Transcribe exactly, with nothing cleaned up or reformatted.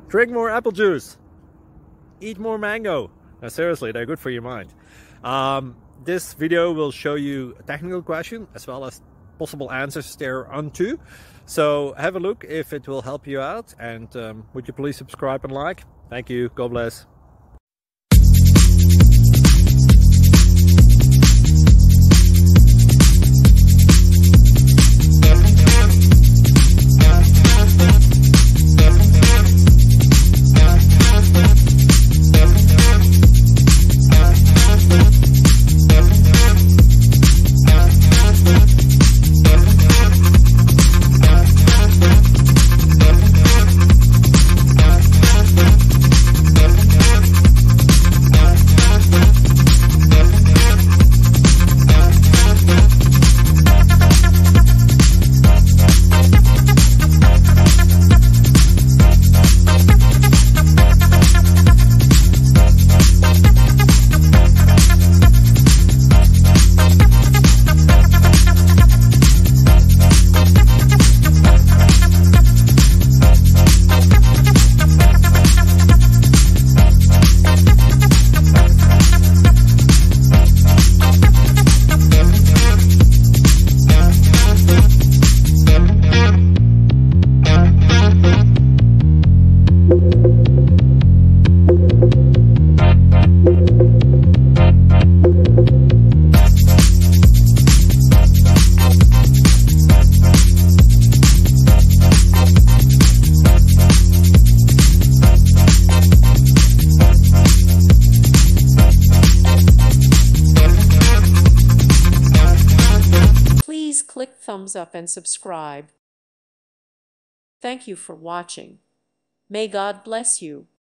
Drink more apple juice. Eat more mango. Now seriously, they're good for your mind. Um, this video will show you a technical question as well as possible answers thereunto. So have a look if it will help you out, and um, would you please subscribe and like? Thank you. God bless. Please click thumbs up and subscribe. Thank you for watching. May God bless you.